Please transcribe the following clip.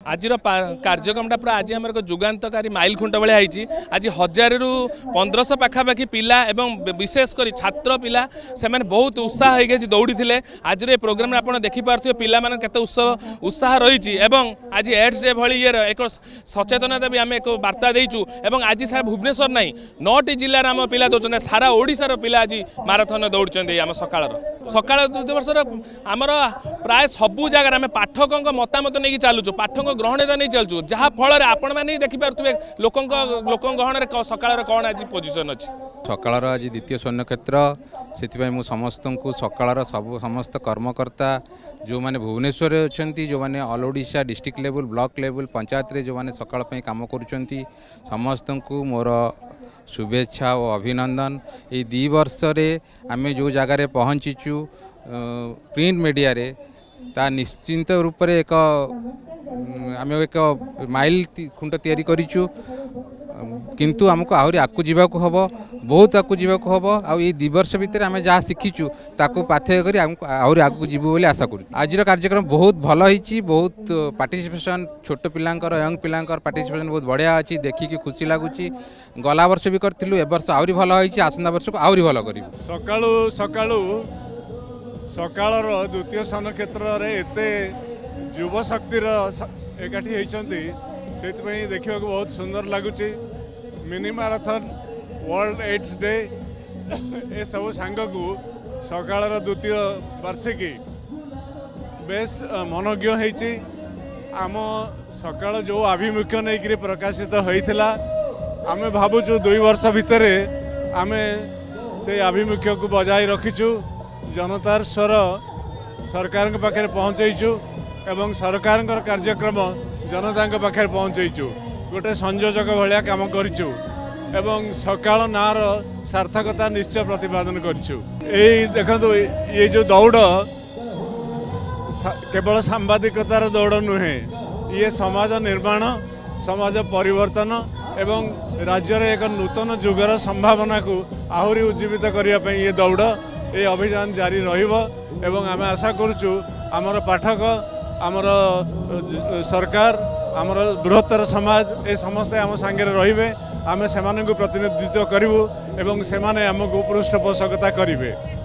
आज कार्यक्रमटा पूरा आज आम जुगान्तकारी माइल खुंट भाया आज 1000 रु 1500 पाखापाखि पिला एवं विशेषकर छात्र पिला से बहुत उत्साह हो दौड़ी थे। आज ये प्रोग्राम आप देखिपे पिला के उत्साह रही आज एड्स डे भली ये एक सचेतनता भी आम एक वार्ता देचु। आज सारा भुवनेश्वर नहीं 9टी जिलार आम पिला दौरान सारा ओडिशार पिला आज माराथन दौड़ी आम सकाल 2 वर्षर आमर प्राय सबू जगार आम पाठकों मतामत नहीं चलुचु पाठक ग्रहणता नहीं चलुचु जहाँ फल आपण मैंने देखिपे लोक गहन सकाल कौन आज पोजिशन अच्छी सकाल आज द्वितीय स्वर्ण क्षेत्र से मुझ समस्त को सकाल समस्त कर्मकर्ता जो मैंने भुवनेश्वर अच्छा जो मैंने all Odisha district level block level panchayat रे जो मैंने सकाल काम कर समस्त को मोर शुभेच्छा और अभिनंदन। ये 2 वर्ष आम जो जगार पहुँचीचु प्रिंट मीडिया रे ता निश्चिंत रूप से एक आम एक माइल खुंट तैयारी करिचु किंतु आमको आहरी आगू जावाक हम बहुत आगू जावाक हम आई 2 वर्ष भितर आम जहाँ शिखीचु ताकू पाथेय कर आहरी आगू जीवु बोली आशा करूँ। आज कार्यक्रम बहुत भल होईची बहुत पार्टिसिपेशन छोट पिलांकर यंग पिलांकर पार्टिसिपेशन बहुत बढ़िया अच्छी देखिकी खुशी लगुच गला वर्ष भी करूँ ए वर्ष आहरी भल होईची आसंता वर्ष को आहरी भल करूँ। सकाळु सकाळु सकाळर द्वितीय सन क्षेत्र में एत युव शक्तिर एकाठी होती से देखा बहुत सुंदर लगुच mini marathon world AIDS day ए सब सांग को सकाळर द्वितीय वार्षिकी बेस मनोज्ञ होती आम सकाळ जो आभिमुख्य नहीं प्रकाशित होता आम भावुचु 2 वर्ष भितर आम से आभिमुख्य को बजाय रखीचु जनतार स्वर सरकार के पाखे पहुँचईचु एवं सरकार कार्यक्रम जनता के पाखे पहुँचईचु गोटे संयोजक भाया काम करूँ एवं सकाळ नार सार्थकता निश्चय प्रतिपादन करूँ। देखो ये जो दौड़ केवल सांबादिकतार दौड़ नुहे ये समाज निर्माण समाज परिवर्तन एवं राज्य एक नूतन जुगर संभावना को आहरी उज्जीवित करने ये दौड़ ये अभियान जारी एवं आम आशा करुचु आमर पाठक आमर सरकार आमर बृहत्तर समाज ए समस्ते आम सांगे रे आम से प्रतिनिधित्व करूँ एवं से आमको पृष्ठपोषकता करेंगे।